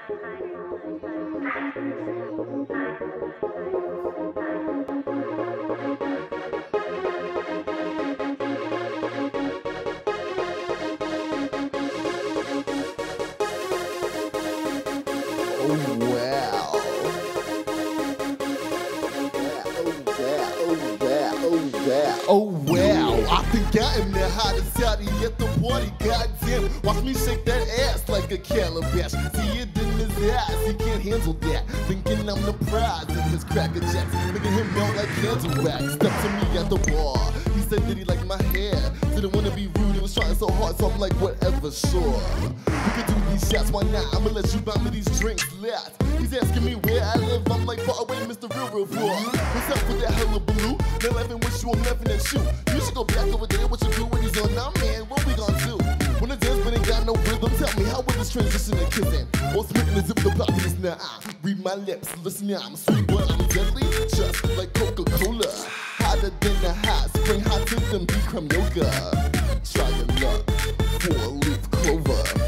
Oh wow, I think I am the hottest shawty at the party, goddamn. Watch me shake that ass like a calabash. See it in his eyes, he can't handle that. Thinking I'm the prize in his cracker jacks, making him melt like candle wax. Step to me at the bar, he said that he liked my hair. Didn't wanna be rude, he was trying so hard, so I'm like, whatever, sure. You can do these shots, why not? I'ma let you buy me these drinks last. He's asking me where I live, I'm like, far away, Mr. Real Poor. What's up with that hullabaloo? They're laughing with you, I'm laughing at you. You should go back over there, what you do when he's on? Now, man, what we gonna do? When the dance but ain't got no rhythm, tell me, how will this transition to kissing? Or smitten as if the pocket is now. Read my lips, listen now, I'm sweet, but I'm deadly, just like Coca-Cola. Hotter than the hot spring, hot to them, be creme yoga. Try your luck, 4-leaf clover.